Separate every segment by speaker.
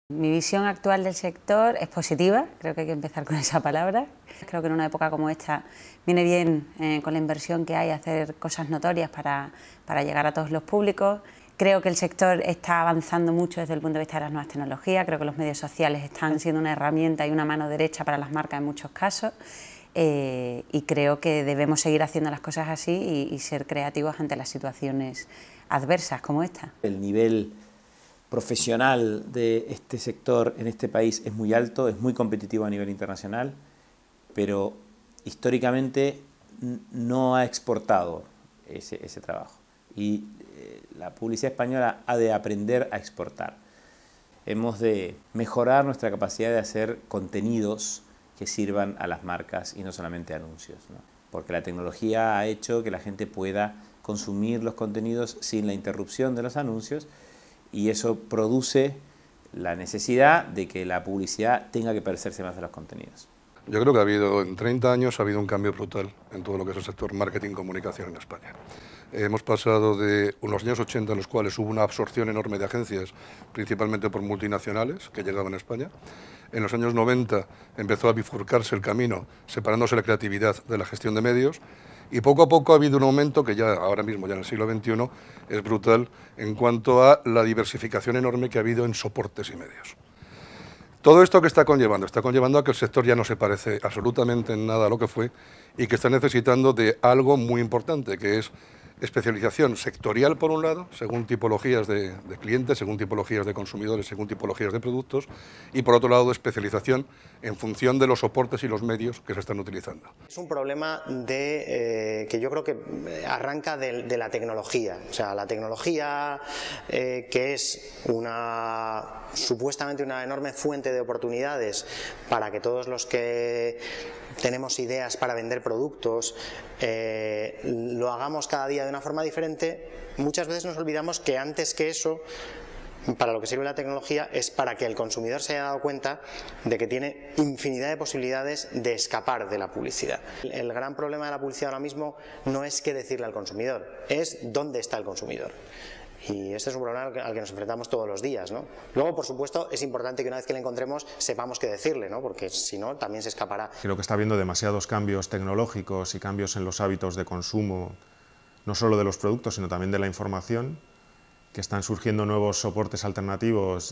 Speaker 1: Mi visión actual del sector es positiva, creo que hay que empezar con esa palabra. Creo que en una época como esta viene bien con la inversión que hay hacer cosas notorias para llegar a todos los públicos. Creo que el sector está avanzando mucho desde el punto de vista de las nuevas tecnologías, creo que los medios sociales están siendo una herramienta y una mano derecha para las marcas en muchos casos y creo que debemos seguir haciendo las cosas así y ser creativos ante las situaciones adversas como esta.
Speaker 2: El nivel profesional de este sector en este país es muy alto, es muy competitivo a nivel internacional, pero históricamente no ha exportado ese trabajo. Y la publicidad española ha de aprender a exportar. Hemos de mejorar nuestra capacidad de hacer contenidos que sirvan a las marcas y no solamente anuncios, ¿no? Porque la tecnología ha hecho que la gente pueda consumir los contenidos sin la interrupción de los anuncios y eso produce la necesidad de que la publicidad tenga que parecerse más a los contenidos.
Speaker 3: Yo creo que en 30 años ha habido un cambio brutal en todo lo que es el sector marketing y comunicación en España. Hemos pasado de unos años 80 en los cuales hubo una absorción enorme de agencias, principalmente por multinacionales que llegaban a España. En los años 90 empezó a bifurcarse el camino, separándose la creatividad de la gestión de medios. Y poco a poco ha habido un aumento que ya ahora mismo, ya en el siglo XXI, es brutal en cuanto a la diversificación enorme que ha habido en soportes y medios. Todo esto que está conllevando a que el sector ya no se parece absolutamente en nada a lo que fue y que está necesitando de algo muy importante, que es especialización sectorial por un lado, según tipologías de clientes, según tipologías de consumidores, según tipologías de productos, y por otro lado especialización en función de los soportes y los medios que se están utilizando.
Speaker 4: Es un problema que yo creo que arranca de la tecnología, o sea, la tecnología que es supuestamente una enorme fuente de oportunidades para que todos los que tenemos ideas para vender productos lo hagamos cada día de una forma diferente. Muchas veces nos olvidamos que antes que eso, para lo que sirve la tecnología es para que el consumidor se haya dado cuenta de que tiene infinidad de posibilidades de escapar de la publicidad. El gran problema de la publicidad ahora mismo no es qué decirle al consumidor, es dónde está el consumidor. Y este es un problema al que nos enfrentamos todos los días, ¿no? Luego, por supuesto, es importante que una vez que le encontremos sepamos qué decirle, ¿no? Porque si no, también se escapará.
Speaker 5: Creo que está habiendo demasiados cambios tecnológicos y cambios en los hábitos de consumo, no solo de los productos, sino también de la información, que están surgiendo nuevos soportes alternativos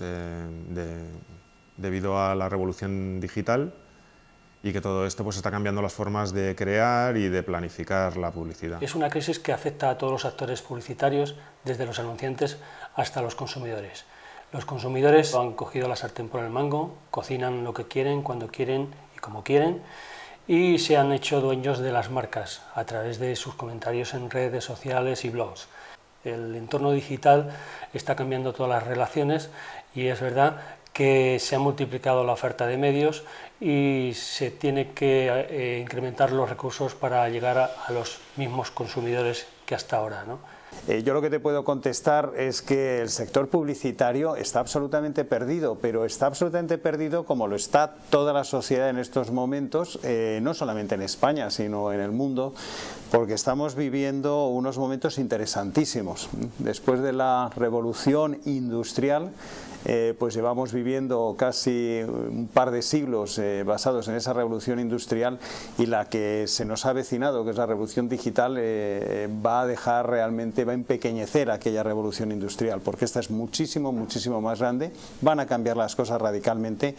Speaker 5: debido a la revolución digital y que todo esto pues está cambiando las formas de crear y de planificar la publicidad.
Speaker 6: Es una crisis que afecta a todos los actores publicitarios, desde los anunciantes hasta los consumidores. Los consumidores han cogido la sartén por el mango, cocinan lo que quieren, cuando quieren y como quieren, y se han hecho dueños de las marcas a través de sus comentarios en redes sociales y blogs. El entorno digital está cambiando todas las relaciones y es verdad que se ha multiplicado la oferta de medios y se tiene que incrementar los recursos para llegar a los mismos consumidores que hasta ahora, ¿no?
Speaker 7: Yo lo que te puedo contestar es que el sector publicitario está absolutamente perdido, pero está absolutamente perdido como lo está toda la sociedad en estos momentos, no solamente en España, sino en el mundo, porque estamos viviendo unos momentos interesantísimos. Después de la revolución industrial, pues llevamos viviendo casi un par de siglos basados en esa revolución industrial, y la que se nos ha avecinado, que es la revolución digital, va a empequeñecer aquella revolución industrial, porque esta es muchísimo más grande, van a cambiar las cosas radicalmente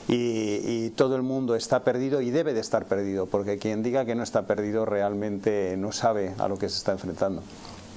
Speaker 7: y todo el mundo está perdido y debe de estar perdido, porque quien diga que no está perdido realmente no sabe a lo que se está enfrentando.